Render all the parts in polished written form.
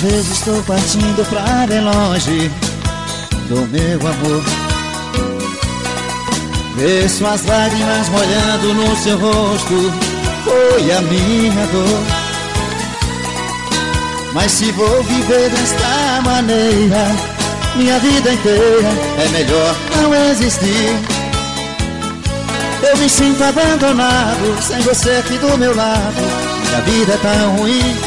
vez estou partindo pra bem longe do meu amor. Ver suas lágrimas molhando no seu rosto foi a minha dor. Mas se vou viver desta maneira, minha vida inteira é melhor não existir. Eu me sinto abandonado, sem você aqui do meu lado, minha vida é tão ruim.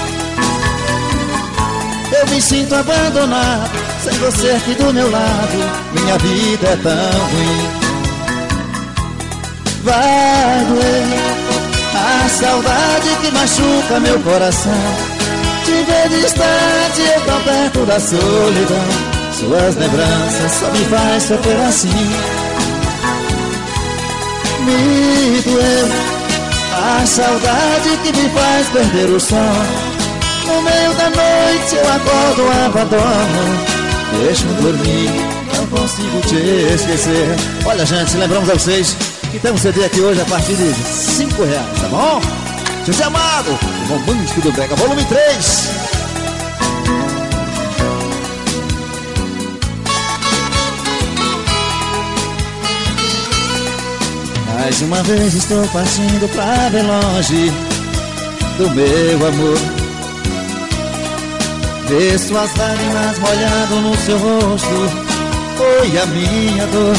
Eu me sinto abandonado, sem você aqui do meu lado, minha vida é tão ruim. Vai doer a saudade que machuca meu coração, te ver distante, eu tão perto da solidão. Suas lembranças só me faz sofrer assim. Me doeu a saudade que me faz perder o som. No meio da noite eu acordo, abandono, deixo-me dormir, não consigo te esquecer. Olha, gente, lembramos a vocês que temos CD aqui hoje a partir de R$5, tá bom? José Amado, o romântico do Brega, volume 3. Mais uma vez estou partindo pra bem longe do meu amor. Ver suas lágrimas molhando no seu rosto foi a minha dor.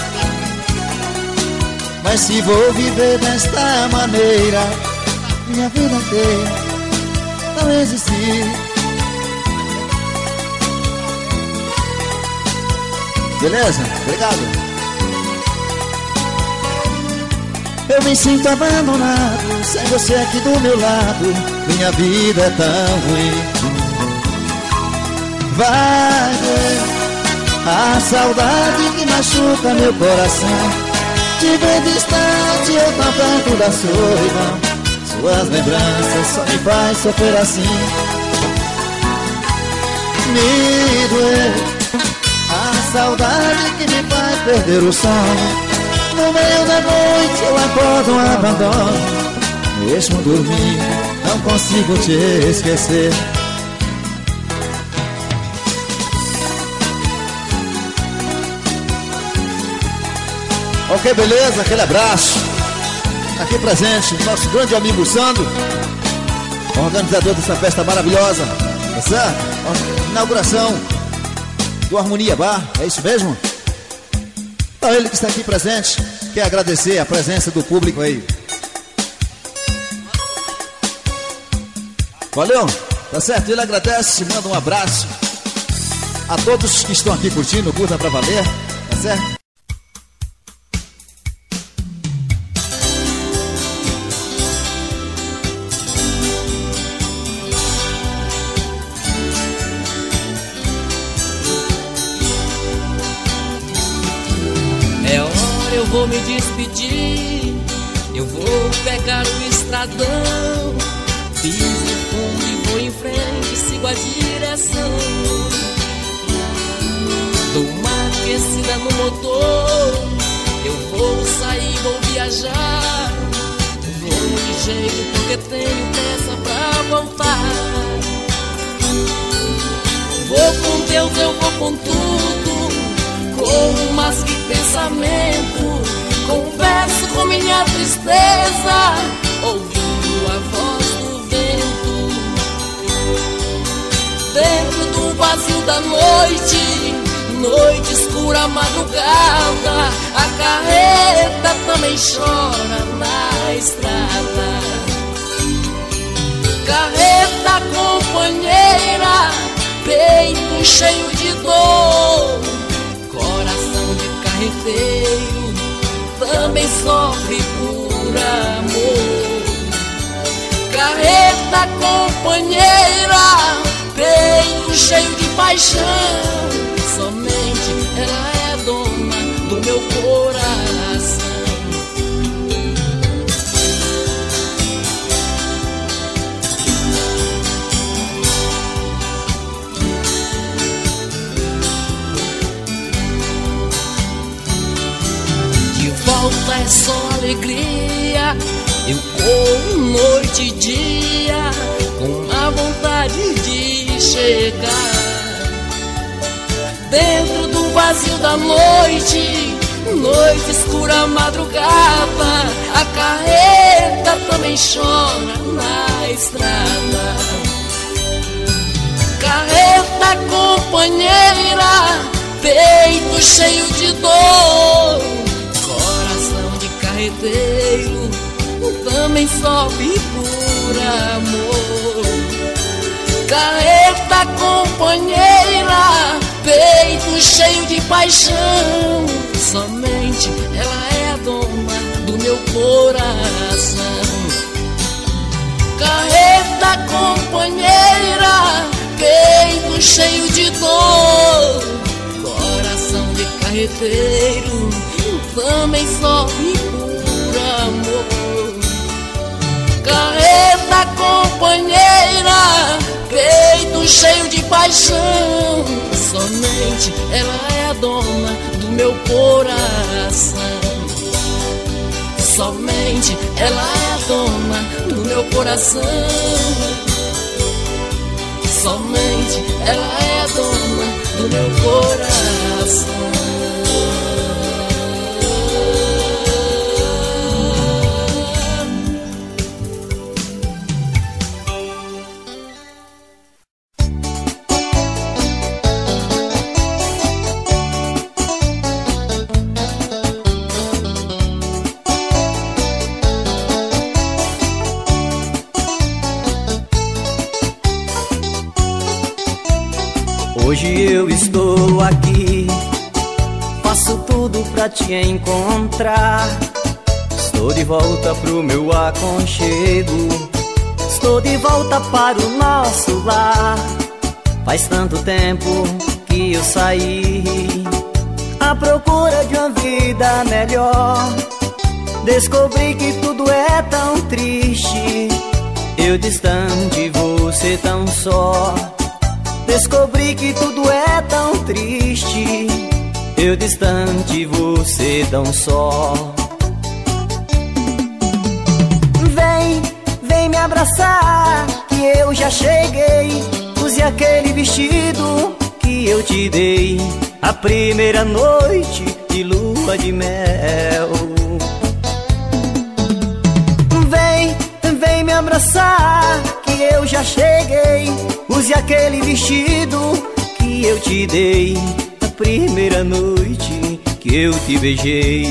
Mas se vou viver desta maneira, minha vida inteira não existir. Beleza? Obrigado. Eu me sinto abandonado, sem você aqui do meu lado, minha vida é tão ruim. Vai ver a saudade que machuca meu coração, te ver distante, eu tão perto da solidão. Suas lembranças só me faz sofrer assim. Me doer a saudade que me faz perder o sono. No meio da noite eu acordo, abandono, mesmo dormir, não consigo te esquecer. Ok, beleza? Aquele abraço. Aqui presente, nosso grande amigo Sandro, organizador dessa festa maravilhosa, tá certo? Inauguração do Harmonia Bar, é isso mesmo? Então ele que está aqui presente, quer agradecer a presença do público aí. Valeu, tá certo? Ele agradece, manda um abraço a todos que estão aqui curtindo, curta pra valer, tá certo? Eu vou me despedir, eu vou pegar o estradão, piso fundo e vou em frente, sigo a direção. Dou uma aquecida no motor, eu vou sair, vou viajar. Vou ligeiro porque tenho pressa pra voltar. Vou com Deus, eu vou com tudo, com mas que pensamento. Converso com minha tristeza, ouvindo a voz do vento. Dentro do vazio da noite, noite escura, madrugada, a carreta também chora na estrada. Carreta companheira, peito cheio de dor, coração de carreteiro também sofre por amor. Carreta companheira, peito cheio de paixão, somente ela é dona do meu coração. Volta é só alegria, eu corro noite e dia, com a vontade de chegar. Dentro do vazio da noite, noite escura, madrugada, a carreta também chora na estrada. Carreta companheira, peito cheio de dor, coração de carreteiro também sofre por amor. Carreta companheira, peito cheio de paixão, somente ela é a dona do meu coração. Carreta companheira, peito cheio de dor, coração de carreteiro também sofre por amor. Carreta companheira, peito cheio de paixão, somente ela é a dona do meu coração. Somente ela é a dona do meu coração. Somente ela é a dona do meu coração. Hoje eu estou aqui, faço tudo pra te encontrar. Estou de volta pro meu aconchego, estou de volta para o nosso lar. Faz tanto tempo que eu saí à procura de uma vida melhor. Descobri que tudo é tão triste, eu distante, você tão só. Descobri que tudo é tão triste, eu distante, você tão só. Vem, vem me abraçar, que eu já cheguei. Use aquele vestido que eu te dei, a primeira noite de lua de mel. Vem, vem me abraçar, que eu já cheguei. Use aquele vestido que eu te dei, a primeira noite que eu te beijei.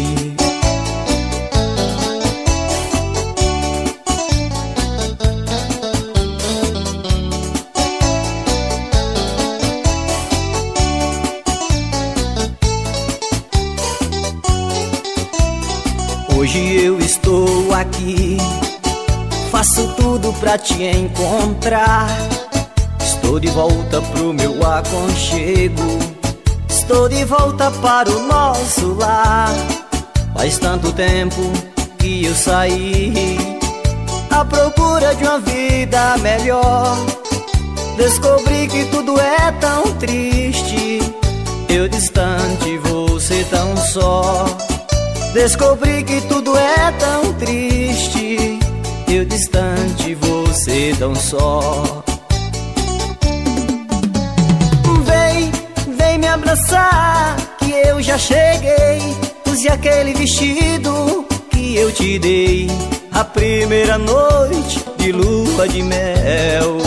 Hoje eu estou aqui, faço tudo pra te encontrar. Estou de volta pro meu aconchego, estou de volta para o nosso lar. Faz tanto tempo que eu saí à procura de uma vida melhor. Descobri que tudo é tão triste, eu distante, você tão só. Descobri que tudo é tão triste, eu distante, você tão só. Vem me abraçar, que eu já cheguei. Use aquele vestido que eu te dei, a primeira noite de lua de mel.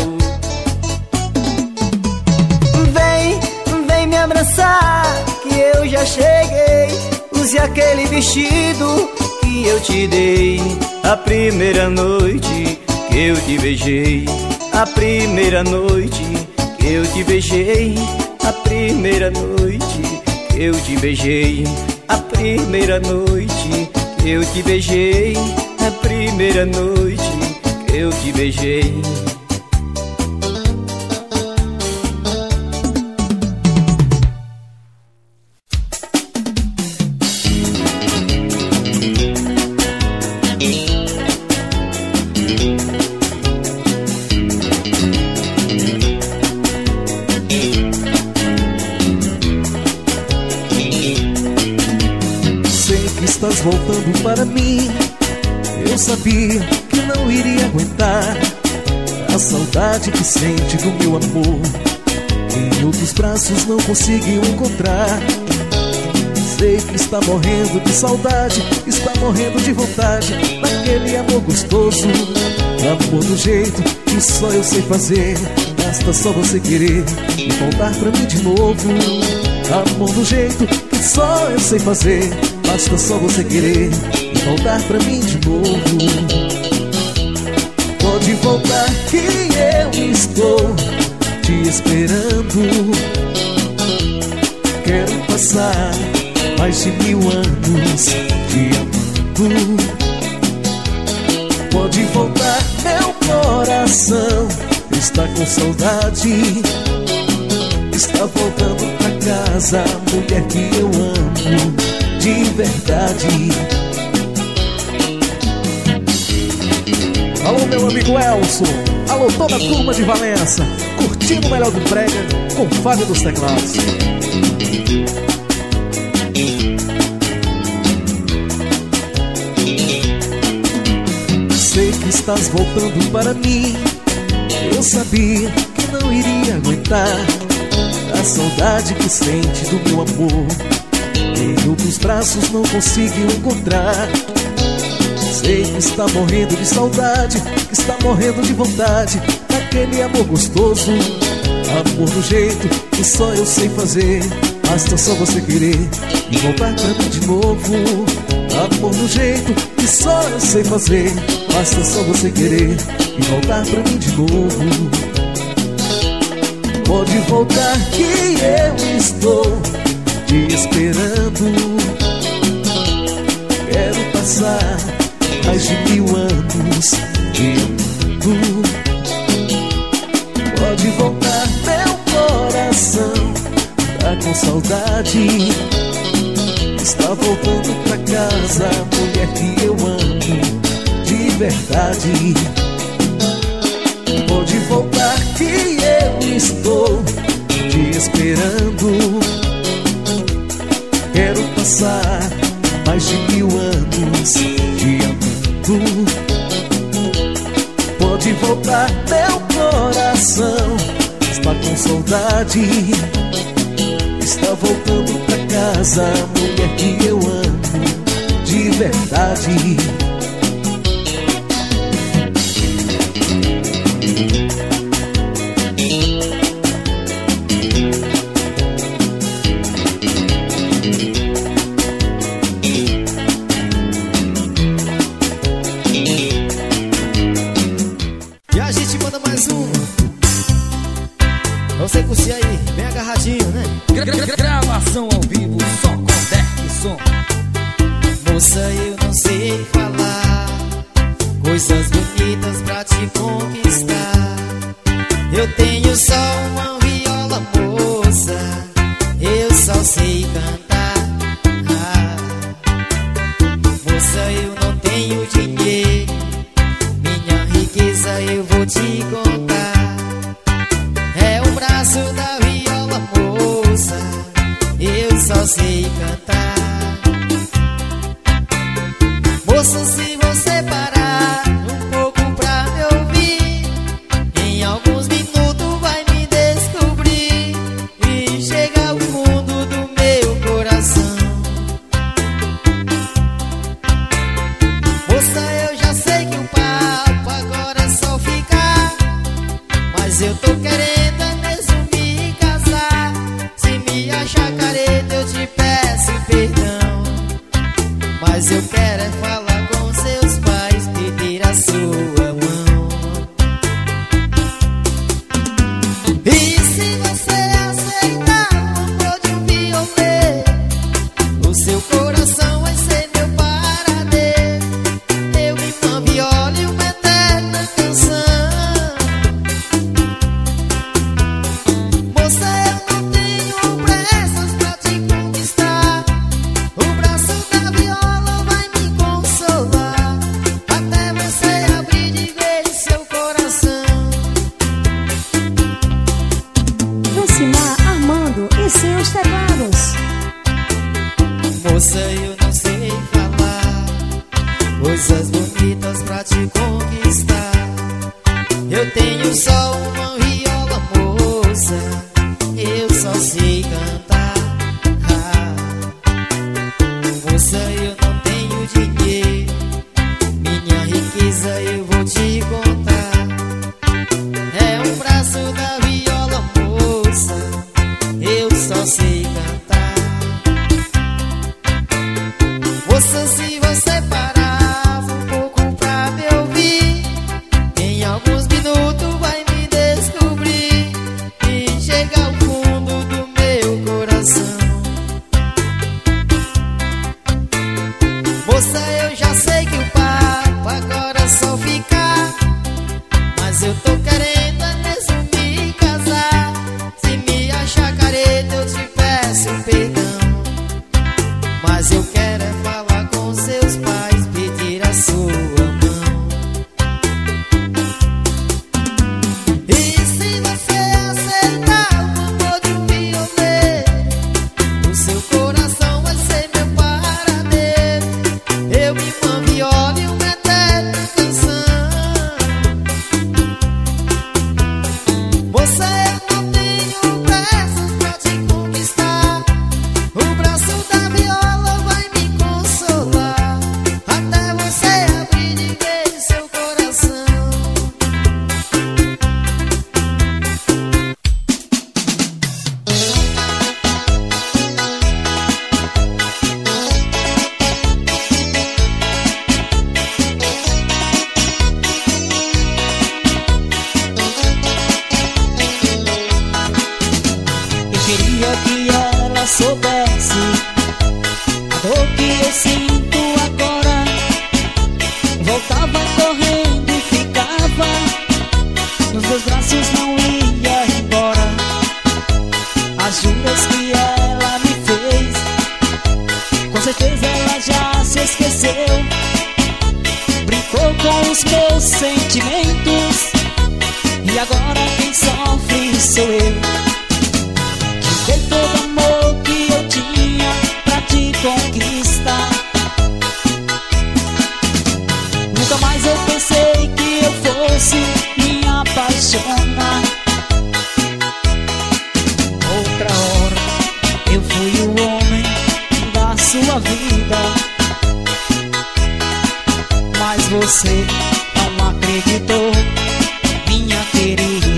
Vem me abraçar, que eu já cheguei. Use aquele vestido que eu te dei, a primeira noite que eu te beijei. A primeira noite que eu te beijei, a primeira noite que eu te beijei. A primeira noite que eu te beijei, a primeira noite que eu te beijei. Estás voltando para mim, eu sabia que não iria aguentar. A A saudade que sente do meu amor, em outros braços não conseguiu encontrar. Sei que está morrendo de saudade, está morrendo de vontade daquele amor gostoso. Amor do jeito que só eu sei fazer, basta só você querer e voltar pra mim de novo. Amor do jeito que só eu sei fazer, basta só você querer e voltar pra mim de novo. Pode voltar que eu estou te esperando. Quero passar mais de 1000 anos te amando. Pode voltar, meu coração está com saudade. Está voltando pra casa, mulher que eu amo de verdade. Alô, meu amigo Elson. Alô, toda a turma de Valença, curtindo o melhor do brega com Fábio dos Teclados. Sei que estás voltando para mim. Eu sabia que não iria aguentar a saudade que sente do meu amor. Em outros braços não consigo encontrar. Sei que está morrendo de saudade, que está morrendo de vontade daquele amor gostoso. Amor do jeito que só eu sei fazer, basta só você querer e voltar pra mim de novo. Amor do jeito que só eu sei fazer, basta só você querer e voltar pra mim de novo. Pode voltar que eu estou te esperando. Quero passar mais de 1000 anos te amando. Pode voltar, meu coração tá com saudade. Está voltando pra casa, mulher que eu amo de verdade. Pode voltar que eu estou te esperando. Quero passar mais de 1000 anos te amando. Pode voltar, meu coração está com saudade. Está voltando pra casa, mulher que eu amo de verdade. E a gente manda mais um pra você curtir aí, bem agarradinho, né? Gravação ao vivo, só com Derkson. Moça, eu não sei falar coisas bonitas pra te conquistar. Eu tenho só uma viola, moça, eu só sei cantar. Moça, eu não tenho dinheiro, minha riqueza eu vou te contar. É o braço da viola, moça, eu só sei cantar. Moça, se você parar um pouco pra me ouvir, em alguns minutos vai me descobrir e chegar ao fundo do meu coração. Moça, eu já sei que o papo agora é só ficar, mas eu tô querendo mesmo me casar. Se me achar careta eu te peço perdão, mas eu quero é falar com seus pais, pedir a sua mão. E se você aceitar o amor de um violeiro, o seu coração vai ser meu paradeiro. Eu e uma viola e uma eterna canção. Moça, eu não tenho pressas pra te conquistar. O braço da viola vai me consolar, até você abrir de vez seu coração. Lucimar Armando e seus teclados. Moça, eu não sei falar coisas bonitas pra te conquistar. Eu tenho só uma viola, moça, eu só sei cantar. Moça, eu não tenho dinheiro, minha riqueza eu vou te contar. É um braço da viola, moça, eu só sei cantar. Moça, se você parar um pouco pra me ouvir, em alguns minutos vai me descobrir e chegar ao fundo do meu coração. Moça, eu já sei que o papo agora é só ficar, mas eu tô querendo mesmo me casar. Se me achar careta eu te peço perdão, mas eu quero é falar com seus pais, pedir a sua mão. E se você aceitar o amor de um violeiro, o seu coração vai ser meu paradeiro. Eu e uma viola e uma eterna canção. Moça, eu não tenho pressa pra te conquistar. O braço da viola vai me consolar, até você abrir de vez seu coração. Eu queria que ela soubesse a dor que eu sinto agora. Voltava correndo e ficava nos meus braços, não ia embora. As juras que ela me fez, com certeza ela já se esqueceu. Brincou com os meus sentimentos e agora quem sofre sou eu. Dei todo o amor que eu tinha pra te conquistar. Nunca mais eu pensei que eu fosse me apaixonar. Outra hora eu fui o homem da sua vida, mas você não acreditou, minha querida.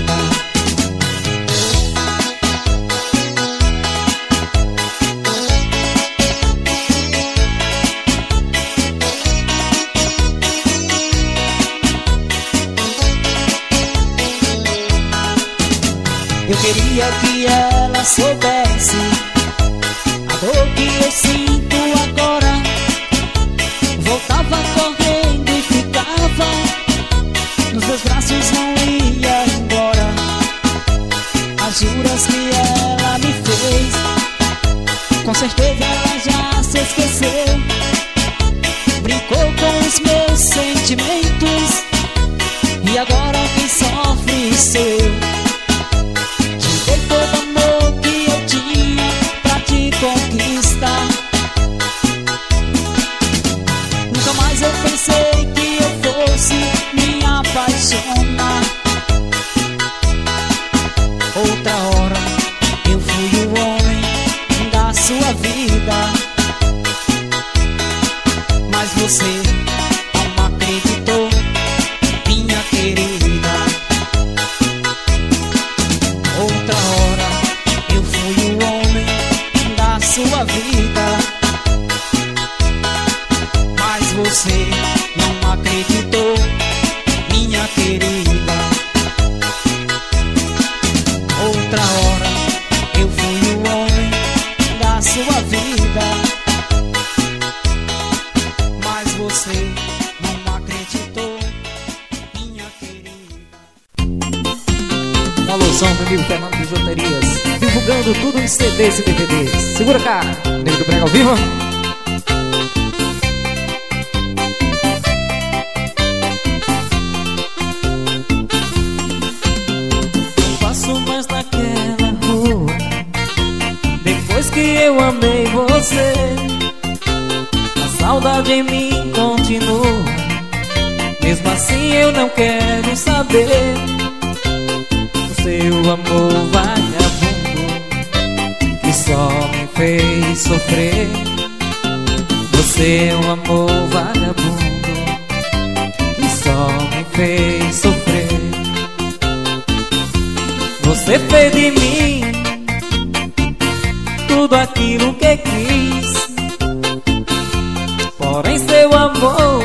Eu queria que ela soubesse a dor que eu sinto agora. Voltava correndo e ficava nos meus braços, não ia embora. As juras que ela me fez, com certeza ela já se esqueceu. Brincou com os meus sentimentos e agora quem sofre sou eu. Dei todo o amor que eu tinha pra te conquistar. Nunca mais eu pensei que eu fosse me apaixonar. Outra hora eu fui o homem da sua vida, mas você não acreditou, minha querida. Outra hora eu fui o homem da sua vida, mas você não acreditou, minha querida. Outra hora eu fui o homem da sua vida, mas você não acreditou, minha querida. Uma alusão do amigo Fernando Bijuterias, divulgando tudo em CDs e DVDs. Segura, cara, Nego do Brega ao vivo. Não passo mais naquela rua depois que eu amei você. A saudade em mim continua, Mesmo assim eu não quero saber do seu amor vagabundo que só me fez sofrer. Você é um amor vagabundo que só me fez sofrer. Você fez de mim tudo aquilo que quis, porém seu amor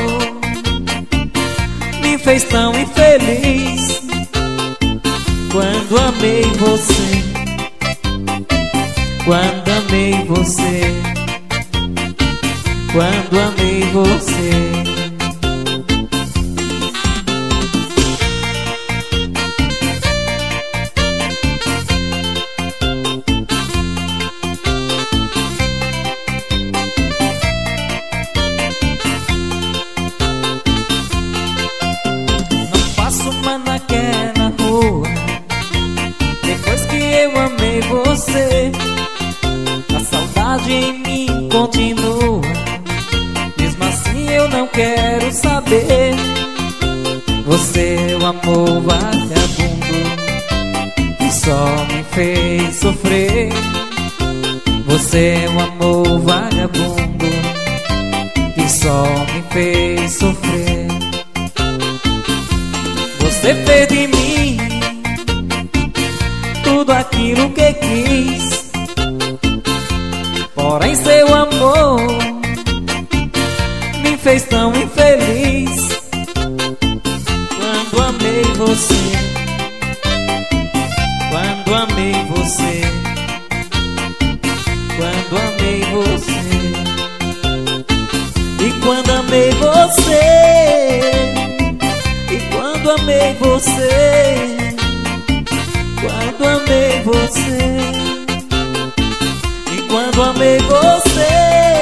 me fez tão infeliz. Quando amei você, quando amei você, quando amei você. Não passo mais naquela rua depois que eu amei você. A saudade em mim continua. Mesmo assim eu não quero saber. Você é o amor vagabundo que só me fez sofrer. Você é o amor vagabundo que só me fez sofrer. Você fez de mim tudo aquilo que quis, porém seu amor me fez tão infeliz. Quando amei você, quando amei você, quando amei você, e quando amei você, e quando amei você, quando amei você, e quando amei você,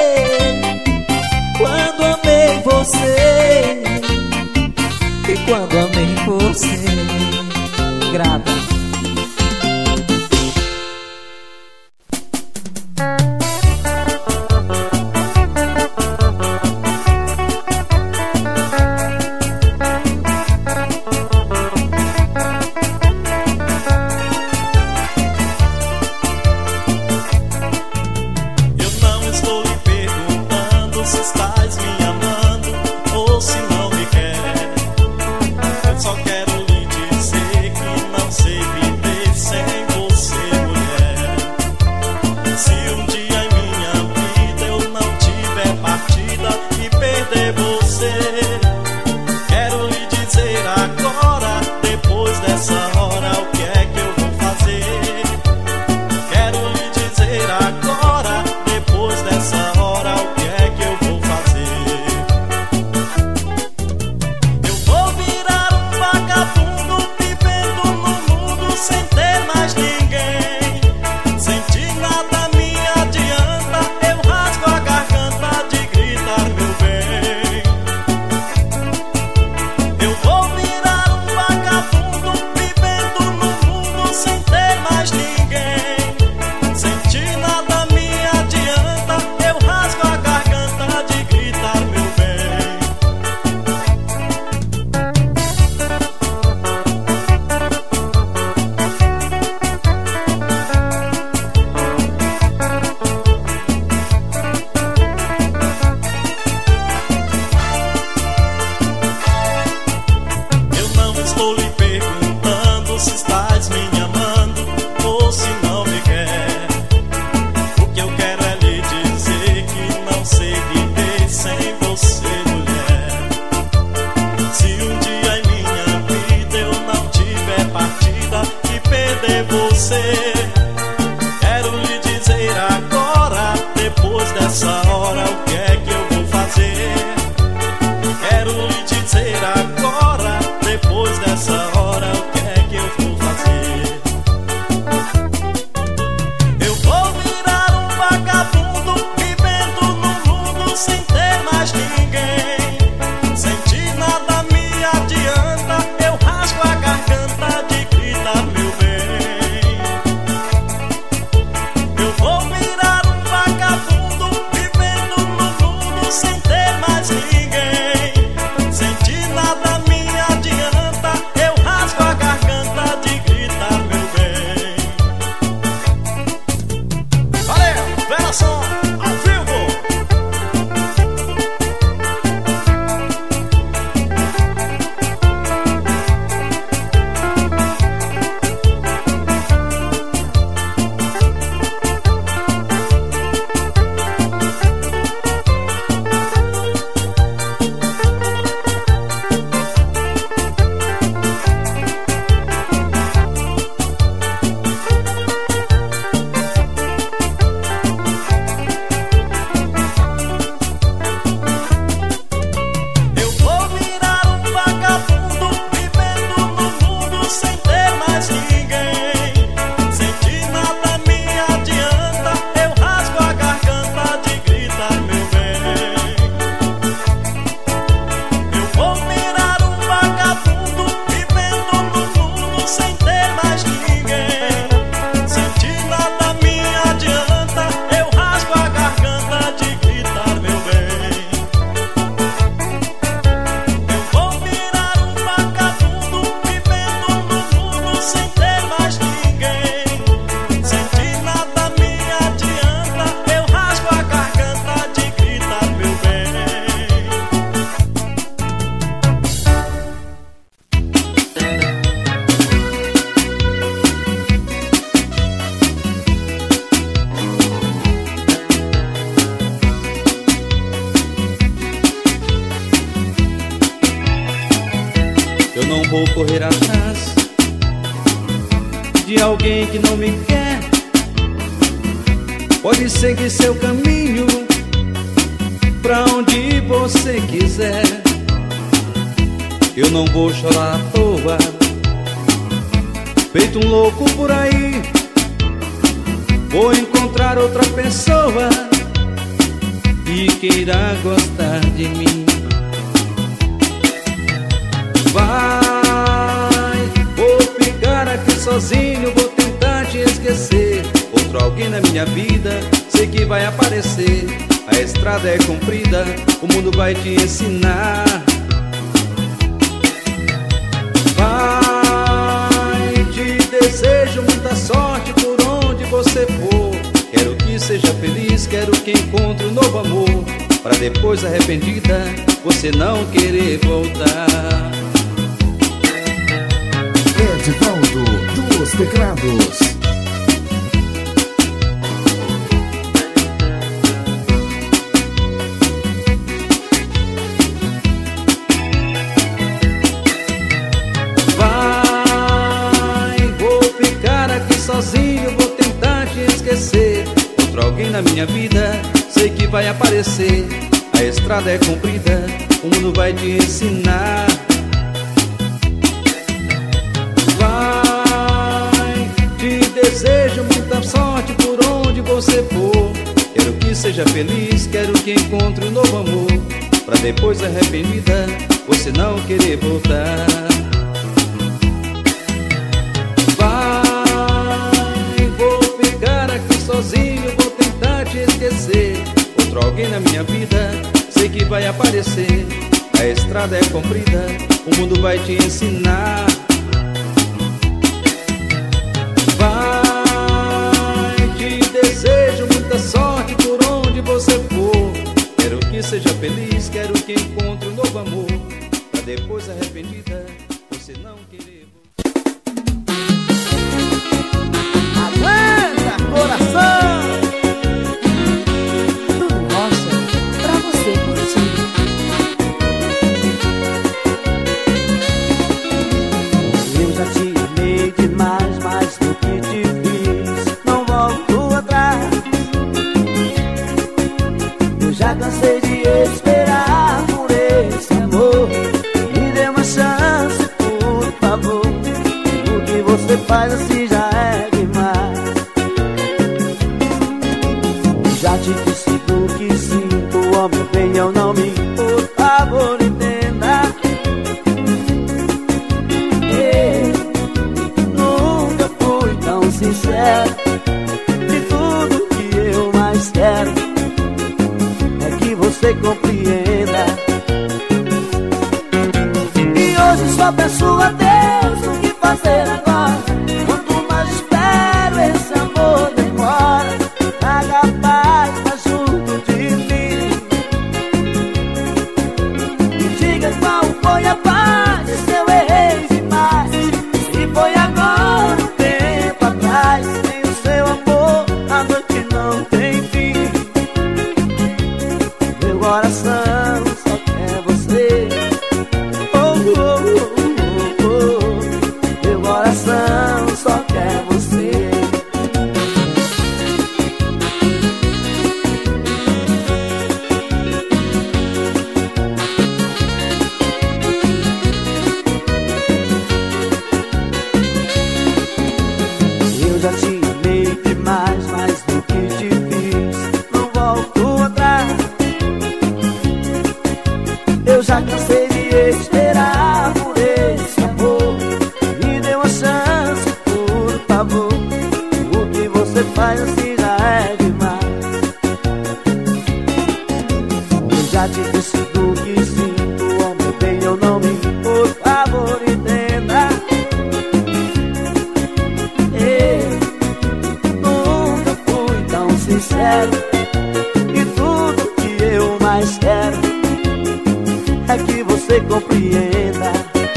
quando amei você, e quando amei você. Grata. Só quero lhe dizer que não sei Eu não vou correr atrás de alguém que não me quer. Pode seguir seu caminho pra onde você quiser. Eu não vou chorar à toa, feito um louco por aí. Vou encontrar outra pessoa que queira gostar de mim. Vai, vou ficar aqui sozinho, vou tentar te esquecer. Outro alguém na minha vida, sei que vai aparecer. A estrada é comprida, o mundo vai te ensinar. Vai, te desejo muita sorte por onde você for. Quero que seja feliz, quero que encontre um novo amor, pra depois arrependida você não querer voltar. Edivaldo dos Teclados. Vai, vou ficar aqui sozinho, vou tentar te esquecer. Outro alguém na minha vida, sei que vai aparecer. A estrada é comprida, o mundo vai te ensinar. Vai, te desejo muita sorte por onde você for. Quero que seja feliz, quero que encontre um novo amor, pra depois arrependida você não querer voltar. Vai, vou ficar aqui sozinho, vou tentar te esquecer. Outro alguém na minha vida, sei que vai aparecer. A estrada é comprida, o mundo vai te ensinar. Vai, te desejo muita sorte por onde você for. Quero que seja feliz, quero que encontre um novo amor, pra depois arrependida você não querer voltar. Aguenta, coração! Tudo rocha pra você curtir. Eu já te amei demais, mais do que te fiz, não volto atrás. Eu já cansei de esperar por esse amor. Me dê uma chance, por favor. O que você faz assim já é demais. Já te disse do que sinto, homem, bem, eu não me por favor, entenda. Nunca fui tão sincero. De tudo que eu mais quero é que você compreenda. E hoje só peço a Deus o que fazer agora. Quanto mais espero, esse amor demora. Traga paz pra junto de mim. Me diga qual foi a paz, se eu errei demais. Se foi agora, um tempo atrás. Sem o seu amor, a noite não tem fim. Meu coração só quer você. Oh, oh, oh, oh, oh. Meu coração só quer você. Eu já te amei demais, mais do que te fiz, não volto atrás. Eu já cansei de esperar por esse amor. Me dê uma chance, por favor. O que você faz assim já é demais. Eu já te disse do que sinto, homem, bem, eu não me por favor, entenda. Nunca fui tão sincero. E tudo que eu mais quero é que você compreenda.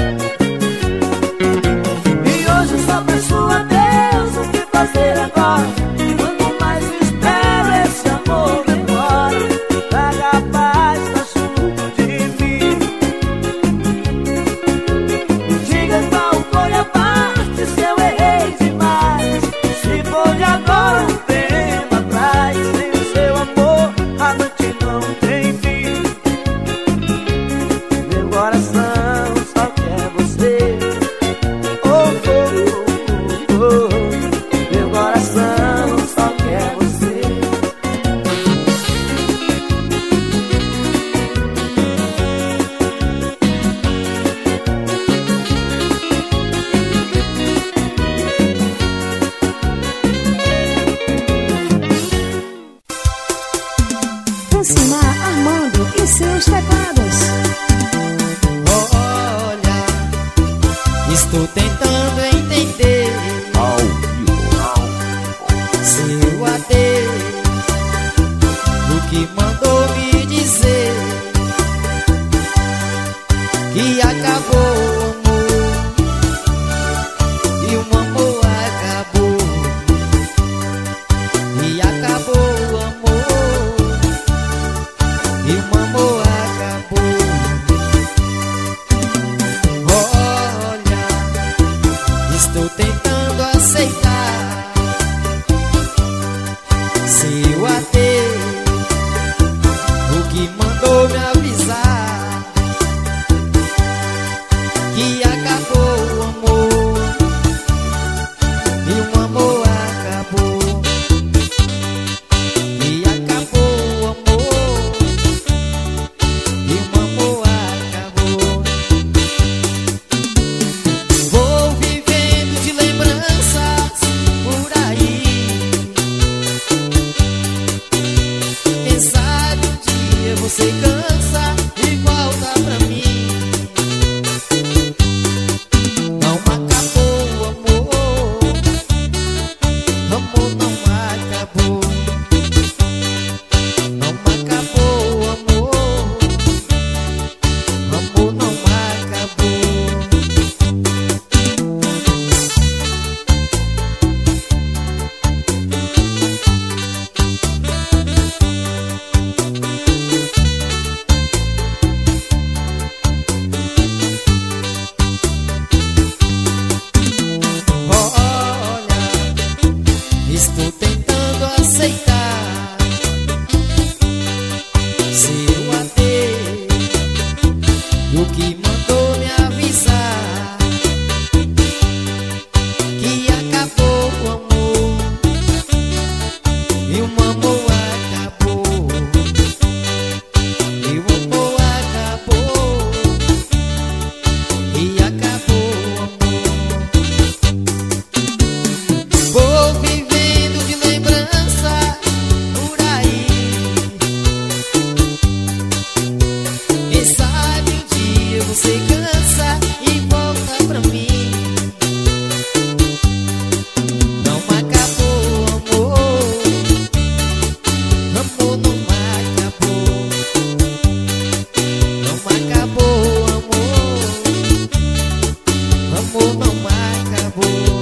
E hoje só peço a Deus o que fazer agora. Quanto mais espero, esse amor demora. Traga a paz pra junto de mim. Me Estou tentando entender seu adeus, o que mandou me dizer que acabou o amor, e o amor acabou, e acabou o amor, e o amor acabou. Olha, estou tentando aceitar seu adeus, o que mandou me avisar que acabou o amor, e o amor acabou, e acabou o amor, e o amor acabou. Vou vivendo de lembranças por aí, quem sabe um dia você cansa e volta pra mim. Não acabou o amor, amor não acabou. Não acabou o amor, amor não acabou. Olha, estou tentando aceitar seu adeus, o que mandou me avisar que acabou o amor, e o amor acabou, e o amor acabou, e acabou o amor. Vou vivendo de lembrança por aí, quem sabe um dia você cansa e volta pra mim. Não acabou o amor, amor não acabou. Não acabou o amor, amor não acabou.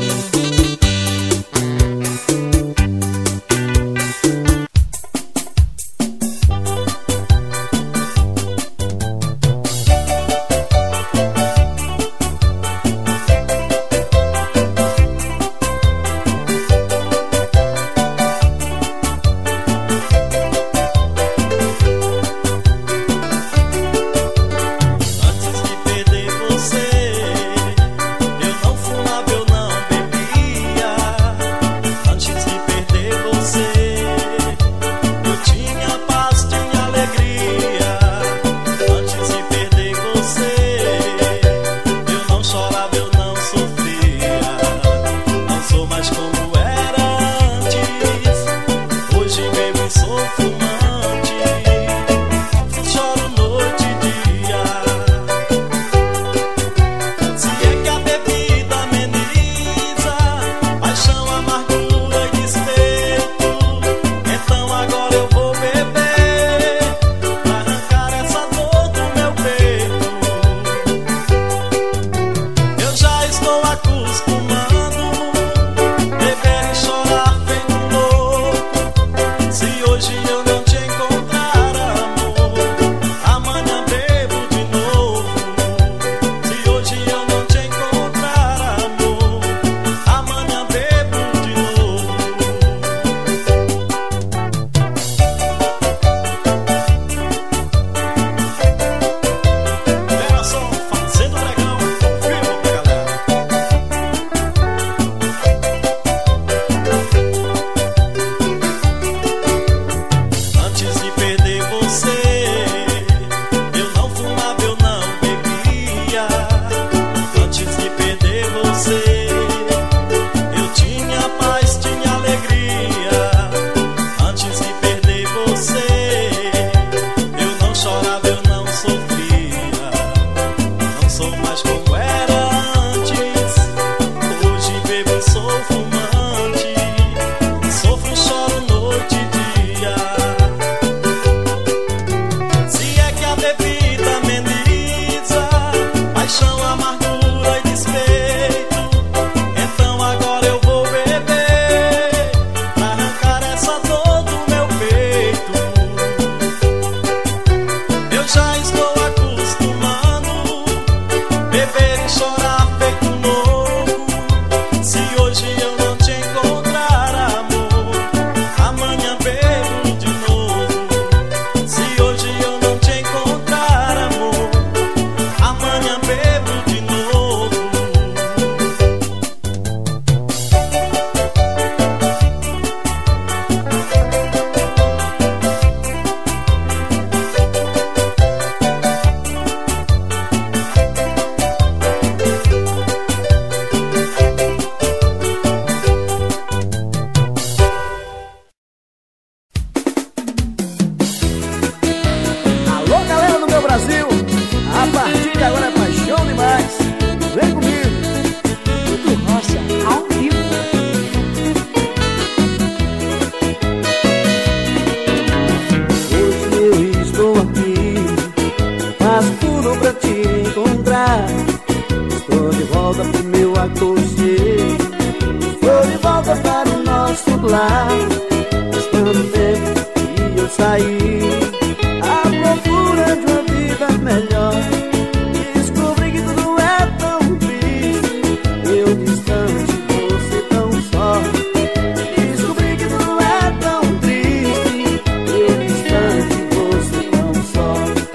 saí à procura de uma vida melhor. Descobri que tudo é tão triste, eu distante, você tão só. Descobri que tudo é tão triste, eu distante, você tão só.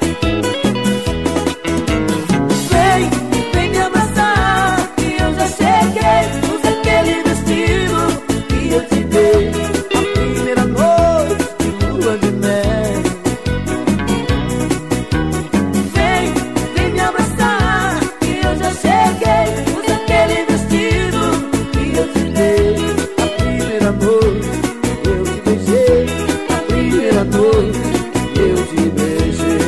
Vem me abraçar, que eu já cheguei. Usa aquele vestido que eu te dei a primeira noite de lua de mel. Vem me abraçar, que eu já cheguei. Usa aquele vestido que eu te dei a primeira noite, eu te beijei. A primeira noite, eu te beijei.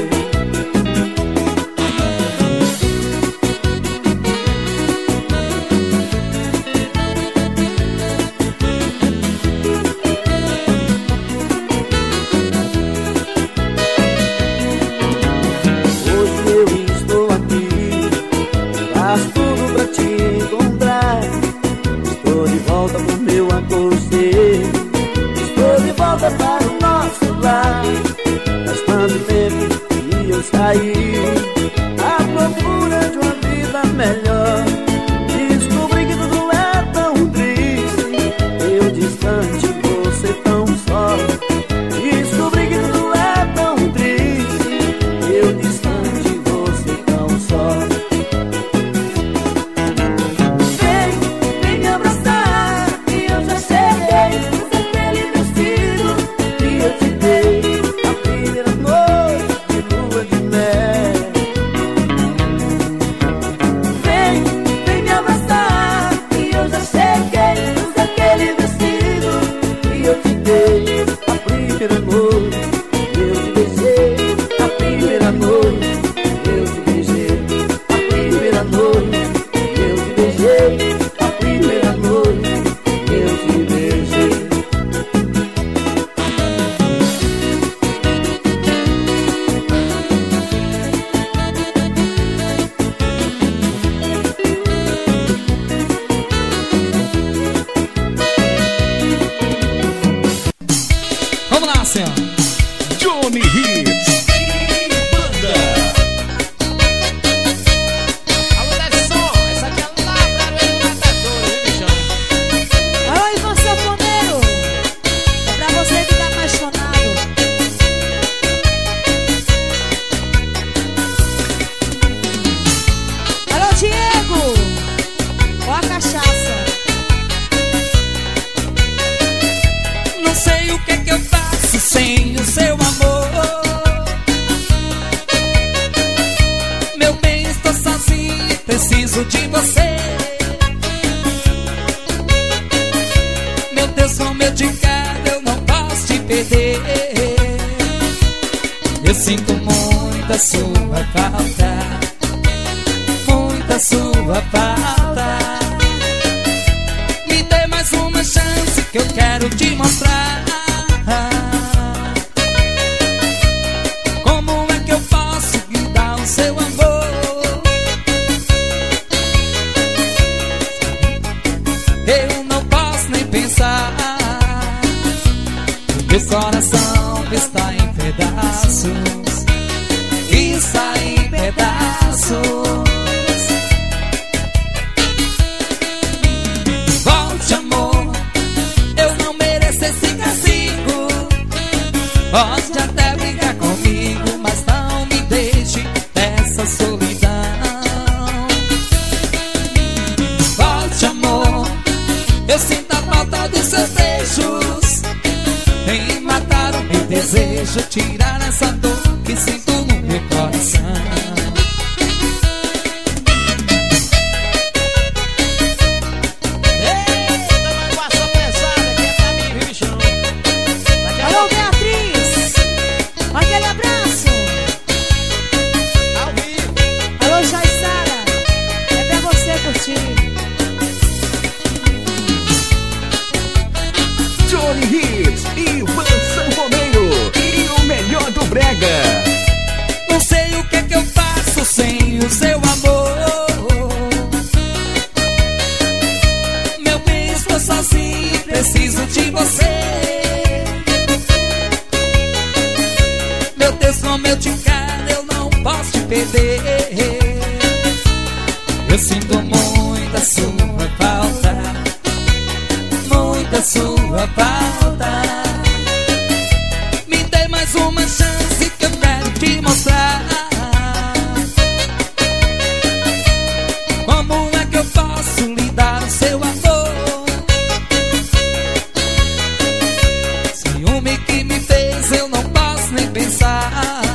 Hoje eu estou aqui, faço tudo pra te encontrar. Estou de volta pro meu aconchego, estou de volta para o nosso lar. Faz tanto tempo que eu saí à procura de uma vida melhor. Descobri que tudo é tão triste, eu distante, você tão só. Descobri que tudo é tão triste, eu distante, você tão só. Vem me abraçar, que eu já cheguei. Usa aquele vestido que eu te dei a primeira noite de lua de mel. Vem me abraçar, que eu já cheguei. Usa aquele vestido que eu te dei a primeira noite, eu te beijei. A primeira noite, eu te beijei. A primeira noite, eu te beijei. A primeira noite, eu te beijei. Vamos lá, senhor. Johnny Hits Banda. Alô, Desson, essa aqui é a Lavra do Matador, viu, bichão? Alô, Ivan Sanfoneiro, é pra você que tá apaixonado. Alô, Diego, ó a cachaça. Não sei o que é que eu faço sem o seu amor. Meu bem, estou sozinho e preciso de você. Meu Deus, como eu te quero, eu não posso te perder. Eu sinto muita sua falta, muita sua falta. Me dê mais uma chance que eu quero te mostrar. Como é que eu posso lhe dar o seu amor? Eu não posso nem pensar. Meu coração está em pedaços, está em pedaços. Volte, amor, eu não mereço esse castigo. Pode até brigar comigo, mas não me deixe dessa solidão. Volte, amor, eu sinto a falta dos seus beijos. Vem matar o meu desejo, tirar essa dor que sinto no meu coração. Eita, mas passou pesada, aqui é pra mim, viu, bichão? Daqui a Alô, pouco, Beatriz, aquele abraço. ao vivo. Alô, Jaissara, é pra você curtir. Johnny Hits e Ivan Sanfoneiro. E o melhor do brega. Não sei o que é que eu posso te perder. Eu sinto muita sua falta, muita sua falta. Me dê mais uma chance que eu quero te mostrar como é que eu posso lhe dar o seu amor. Ciúme que me fez, eu não posso nem pensar.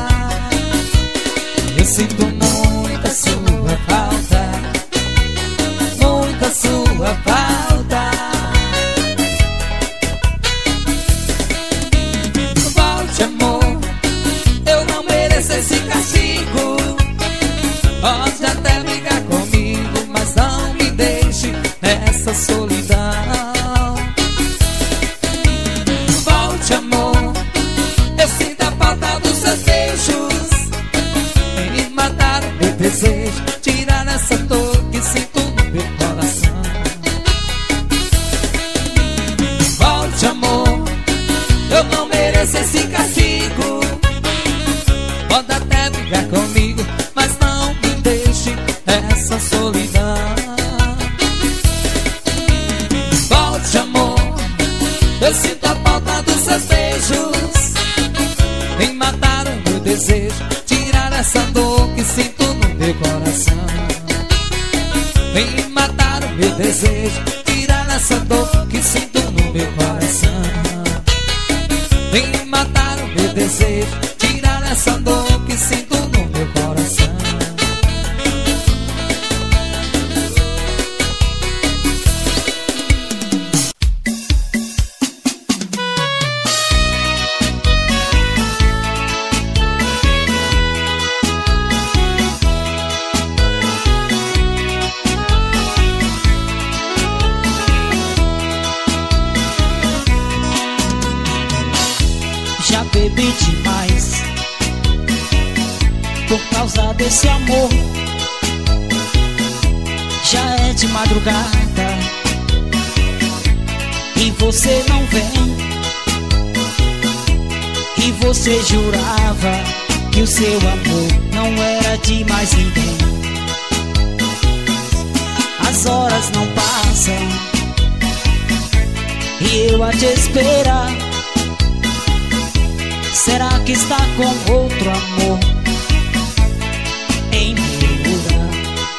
Eu sinto muita sua falta, muita sua falta. Volte, amor, eu não mereço esse castigo. Pode até brigar comigo, mas não me deixe nessa solidão. Volte, amor, eu sinto a falta dos seus beijos. Vem me matar o meu desejo, tirar essa dor que sinto no meu coração. Volte, amor, eu não mereço esse castigo. Pode até brigar comigo, mas não me deixe essa solidão. Volte, amor, eu sinto a falta dos seus beijos. Vem matar o meu desejo, tirar essa dor que sinto no meu coração. Vem matar o meu desejo, tirar essa dor que sinto no meu coração. Vem matar o meu desejo, tirar essa dor que sinto no meu coração. Já bebi demais por causa desse amor. Já é de madrugada e você não vem. E você jurava que o seu amor não era de mais ninguém. As horas não passam e eu a te esperar. Será que está com outro amor em meu lugar?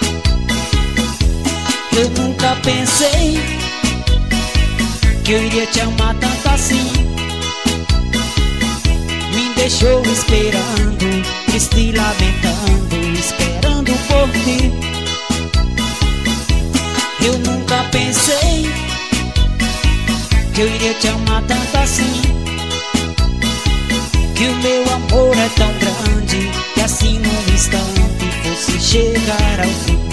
Eu nunca pensei que eu iria te amar tanto assim. Me deixou esperando, triste e lamentando, esperando por ti. Eu nunca pensei que eu iria te amar tanto assim. Que o meu amor é tão grande que assim num instante fosse chegar ao fim.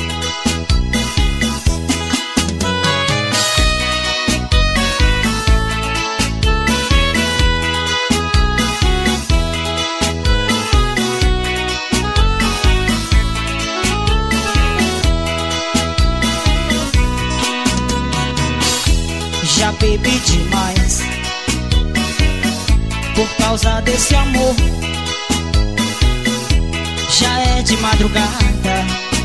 Já bebi demais por causa desse amor. Já é de madrugada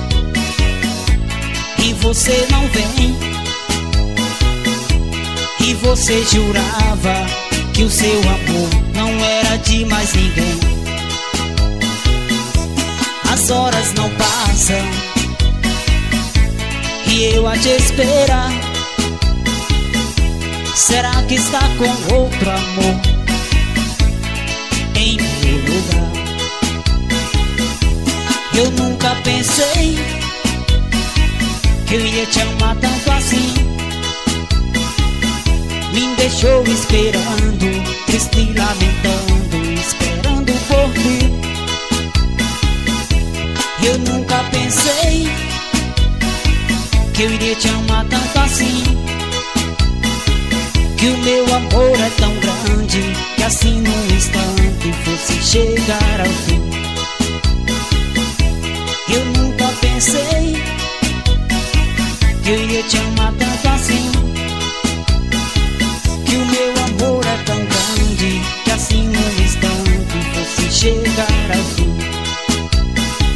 e você não vem. E você jurava que o seu amor não era de mais ninguém. As horas não passam e eu a te esperar. Será que está com outro amor em meu lugar? Eu nunca pensei que eu iria te amar tanto assim. Me deixou esperando, triste e lamentando, esperando por ti. Eu nunca pensei que eu iria te amar tanto assim. Que o meu amor é tão grande que assim num instante fosse chegar ao fim. Eu nunca pensei que eu iria te amar tanto assim. Que o meu amor é tão grande que assim num instante fosse chegar ao fim.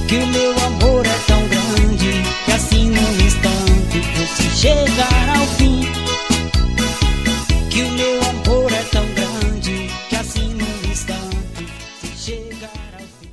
que o meu amor é tão grande que assim num instante fosse chegar ao fim. Que o meu amor é tão grande que assim num instante se chegar ao fim.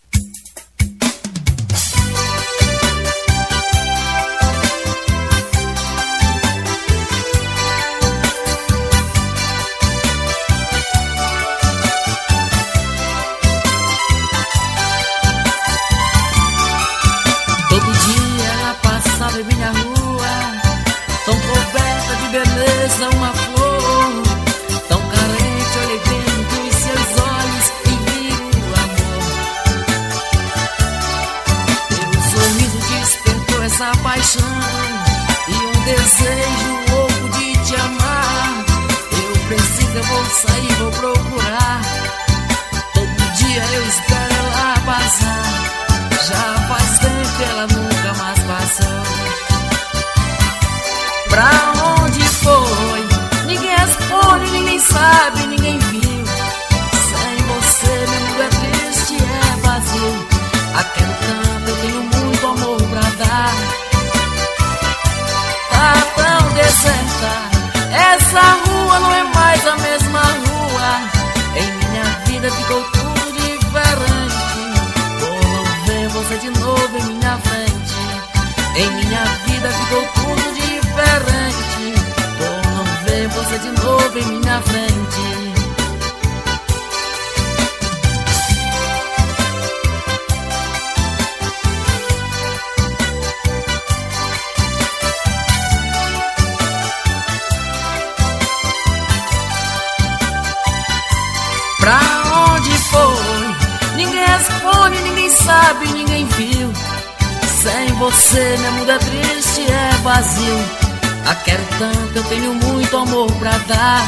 Todo dia ela passava em minha rua, tão coberta de beleza, uma flor. Tão carente, olhei dentro dos seus olhos e vi o amor. Teu sorriso despertou essa paixão e um desejo louco de te amar. Eu preciso, eu vou sair, vou procurar. Todo dia eu espero ela passar. Já faz tempo que ela nunca mais passou. Pra onde foi? Ninguém responde, ninguém sabe, ninguém viu. Sem você meu mundo é triste, é vazio. Aquele canto eu tenho muito amor pra dar. Tá tão deserta, essa rua não é mais a mesma rua. Em minha vida ficou tudo diferente. Você de novo em minha frente. Em minha vida ficou tudo diferente. Por não ver você de novo em minha frente. Pra onde foi? Ninguém responde, ninguém sabe, ninguém viu. Sem você meu mundo é triste, é vazio. A quero tanto, eu tenho muito amor pra dar.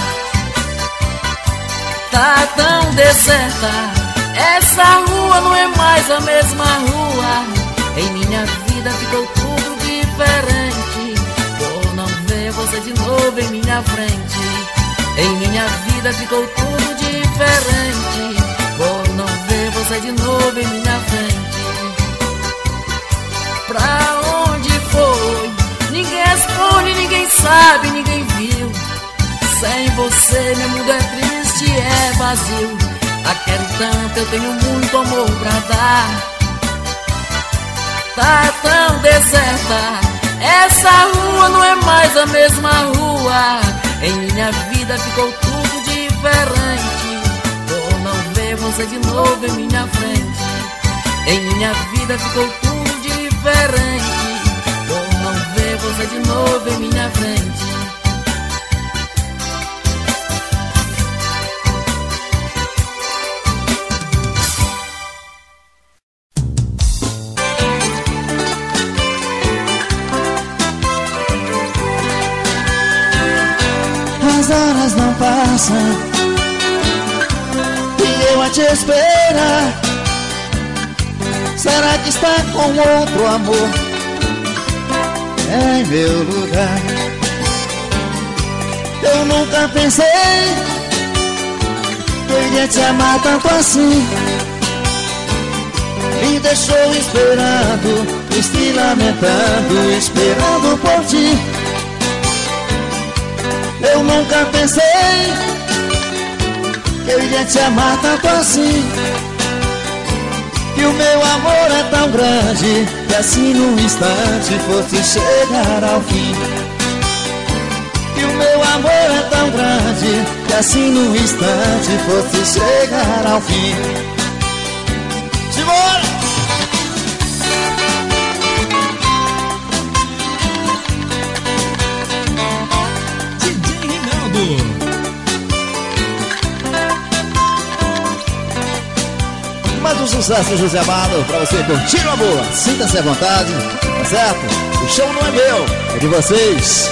Tá tão deserta, essa rua não é mais a mesma rua. Em minha vida ficou tudo diferente. Por não ver você de novo em minha frente. Em minha vida ficou tudo diferente. Por não ver você de novo em minha frente. Pra onde foi? Ninguém responde, ninguém sabe, ninguém viu. Sem você meu mundo é triste, é vazio. A quero tanto, eu tenho muito amor pra dar. Tá tão deserta, essa rua não é mais a mesma rua. Em minha vida ficou tudo diferente. Por não ver você de novo em minha frente. Em minha vida ficou tudo diferente. Por não ver você de novo em minha frente. As horas não passam e eu a te esperar. Será que está com outro amor em meu lugar? Eu nunca pensei que eu iria te amar tanto assim. Me deixou esperando, triste lamentando, esperando por ti. Eu nunca pensei que eu iria te amar tanto assim. Que o meu amor é tão grande que assim num instante fosse chegar ao fim. Que o meu amor é tão grande que assim num instante fosse chegar ao fim. Simbora! Mais um sucesso, José Amado, pra você curtir o amor. Sinta-se à vontade, tá certo? O show não é meu, é de vocês.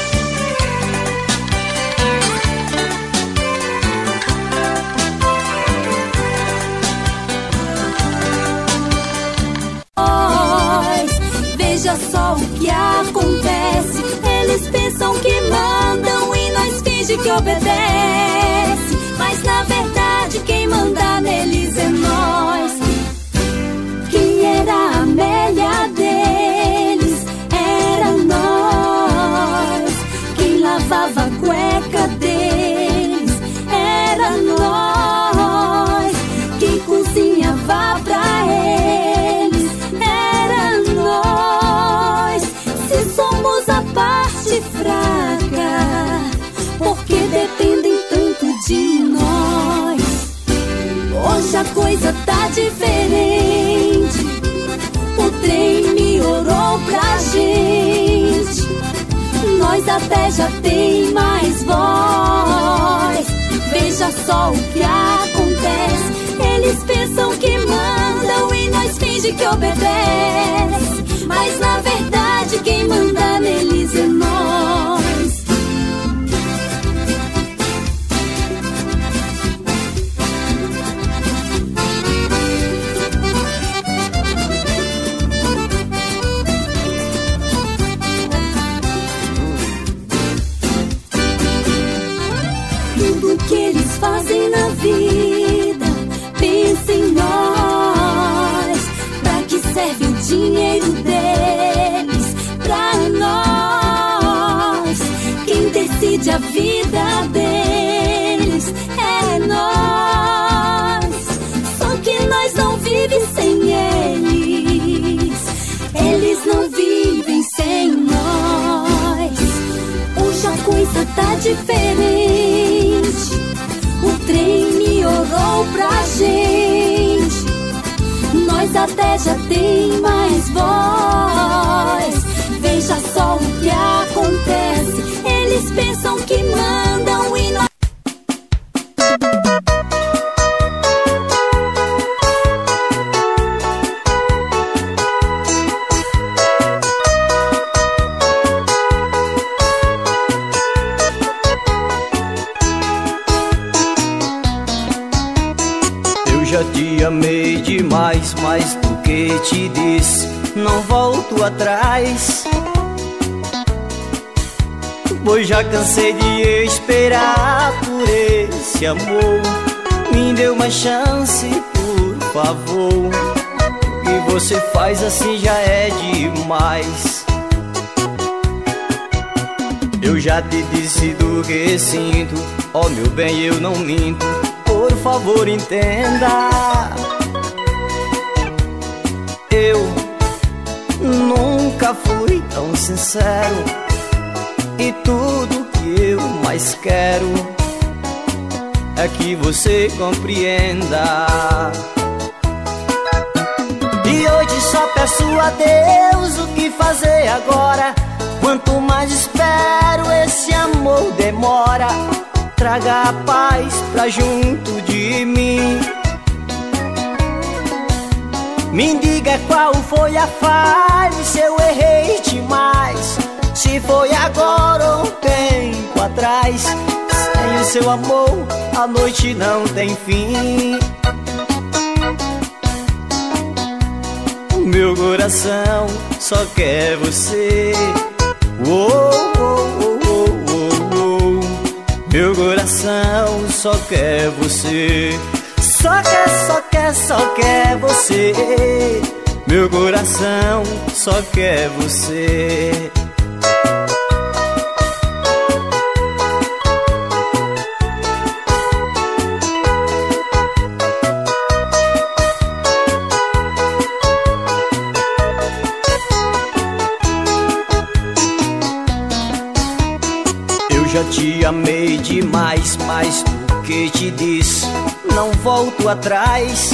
Veja só o que acontece. Eles pensam que mandam e nós fingem que obedece. Mas na verdade quem manda neles é nós. Quem era a até já tem mais voz. Veja só o que acontece. Eles pensam que mandam e nós finge que obedece. Mas na verdade quem manda neles é nós. Tudo que eles fazem na vida, pensa em nós. Pra que serve o dinheiro deles? Pra nós. Quem decide a vida deles é nós. Só que nós não vivemos sem eles. Eles não vivem sem nós. Hoje a coisa tá diferente. O trem melhorou pra gente. Nós até já tem mais voz. Veja só o que acontece. Eles pensam que mandam e nós... Já te amei demais, mais do que te disse, não volto atrás. Pois já cansei de esperar por esse amor. Me dê uma chance, por favor. O que você faz assim já é demais. Eu já te disse do que sinto, ó meu bem, eu não minto. Por favor, entenda. Eu nunca fui tão sincero. E tudo que eu mais quero é que você compreenda. E hoje só peço a Deus o que fazer agora. Quanto mais espero, esse amor demora. Traga a paz pra junto de mim. Me diga qual foi a falha, se eu errei demais. Se foi agora ou um tempo atrás. Sem o seu amor, a noite não tem fim. O meu coração só quer você. Meu coração só quer você. Só quer você. Meu coração só quer você. Já te amei demais, mais do que te disse, não volto atrás.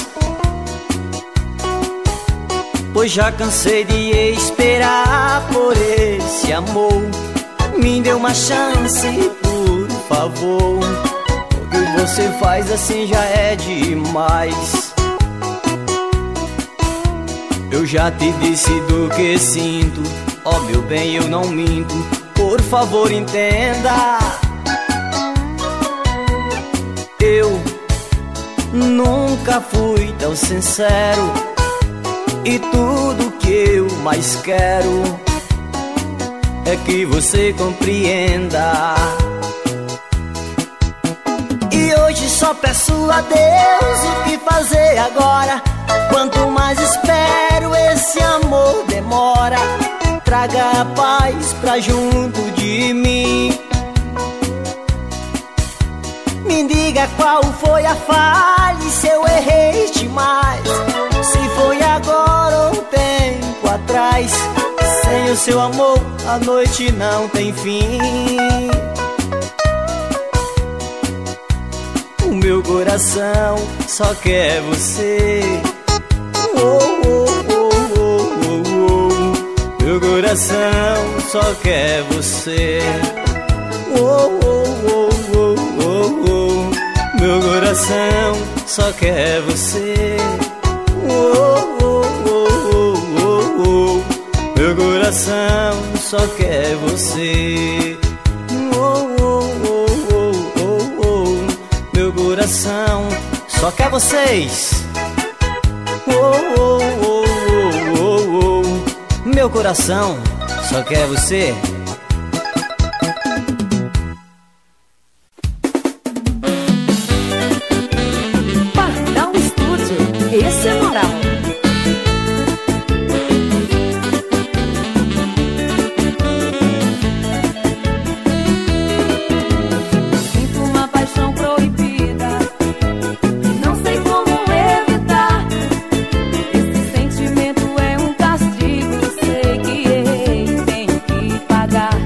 Pois já cansei de esperar por esse amor. Me dê uma chance, por favor. O que você faz assim já é demais. Eu já te disse do que sinto, ó meu bem, eu não minto. Por favor, entenda. Eu nunca fui tão sincero. E tudo que eu mais quero é que você compreenda. E hoje só peço a Deus o que fazer agora. Quanto mais espero, esse amor demora. Traga a paz pra junto de mim. Me diga qual foi a falha, se eu errei demais. Se foi agora ou um tempo atrás. Sem o seu amor, a noite não tem fim. O meu coração só quer você. Meu coração só quer você. Oh, oh, oh, oh, oh, oh. Meu coração só quer você. Oh, oh, oh, oh, oh, oh. Meu coração só quer você. Oh, oh, oh, oh, oh, oh. Meu coração só quer vocês. Oh, oh, oh, oh, oh, oh. Meu coração só quer você. Pardal Estúdio, esse é moral. Sinto uma paixão proibida, não sei como evitar. Esse sentimento é um castigo, sei que errei, tenho que pagar.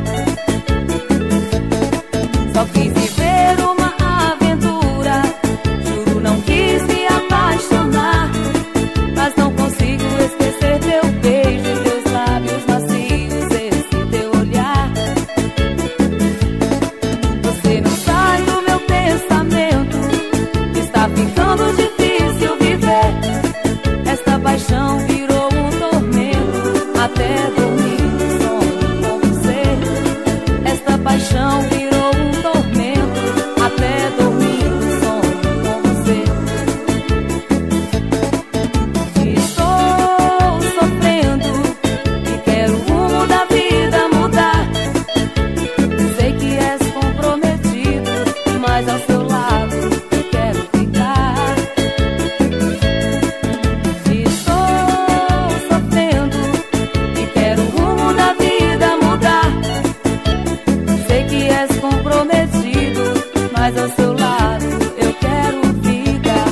Só quis viver uma aventura, juro não quis me apaixonar, mas não consigo esquecer teu beijo, teus lábios macios, esse teu olhar. Você não sai do meu pensamento, está ficando difícil viver. Esta paixão virou um tormento, até dormir no sonho com você. Esta paixão virou um tormento, até dormir no sonho com você. Estou sofrendo e quero o rumo da vida mudar. Sei que és comprometido, mas ao seu lado eu quero ficar. Estou sofrendo e quero o rumo da vida mudar. Sei que és comprometido, mas ao seu lado eu quero ficar.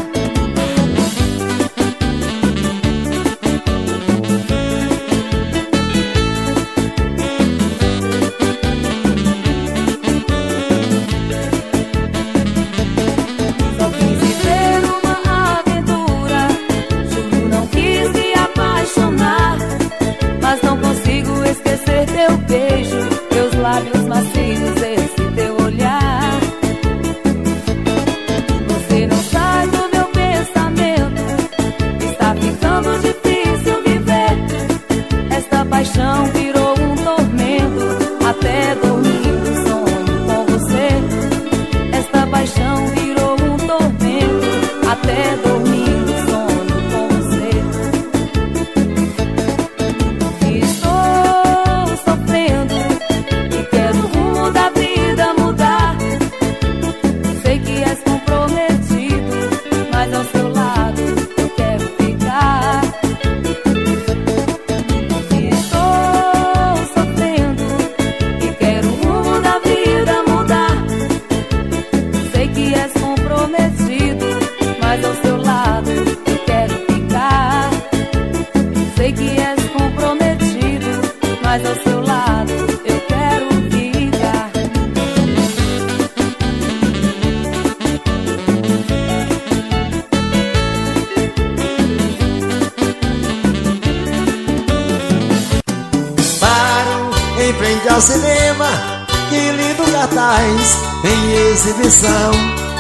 Só quis viver uma aventura, juro não quis me apaixonar, mas não consigo esquecer teu beijo, teus lábios macios, esse teu olhar. Você não sai do meu pensamento, está ficando difícil viver. Esta paixão virou um tormento, até dormir no sonho com você. Esta paixão virou um tormento, até dormir no sonho com você. Estou sofrendo e quero o rumo da vida mudar. Sei que és comprometido, mas ao seu lado eu quero ficar. Estou sofrendo e quero o rumo da vida mudar. Sei que és comprometido, mas ao seu lado eu quero ficar. Sei que és comprometido, mas ao seu lado eu quero ficar. Paro em frente ao cinema, que lindo cartaz em exibição.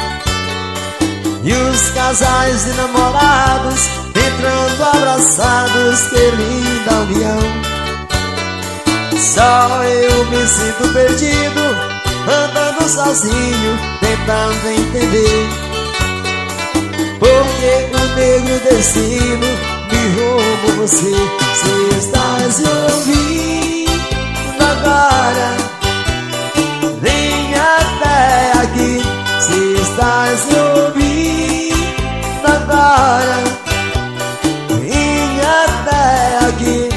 E os casais de namorados entrando abraçados, que linda união. Só eu me sinto perdido, andando sozinho, tentando entender porque o negro destino me roubou você. Se estás me ouvindo agora, vem até aqui. Se estás me ouvindo agora, vem até aqui.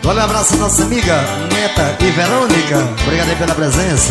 Valeu, um abraço à nossa amiga Neta e Verônica. Obrigado aí pela presença.